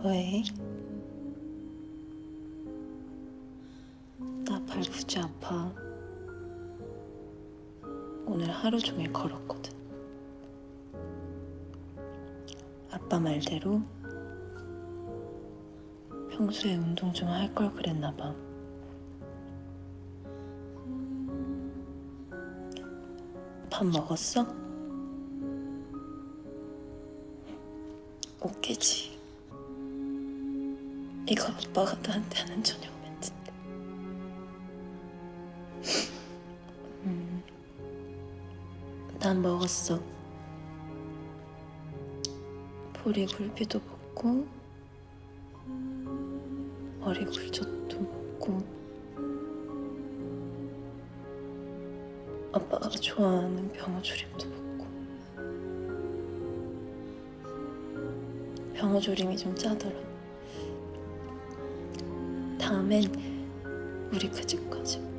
왜? 나 발부지 아파. 오늘 하루 종일 걸었거든. 아빠 말대로 평소에 운동 좀 할 걸 그랬나 봐. 밥 먹었어? 오케지. 이거 아빠가 나한테 하는 저녁 멘트인데. 난 먹었어. 보리 굴비도 먹고 머리 굴젓도 먹고 아빠가 좋아하는 병어조림도 먹고. 병어조림이 좀 짜더라. 다음엔 우리 그 집 가자.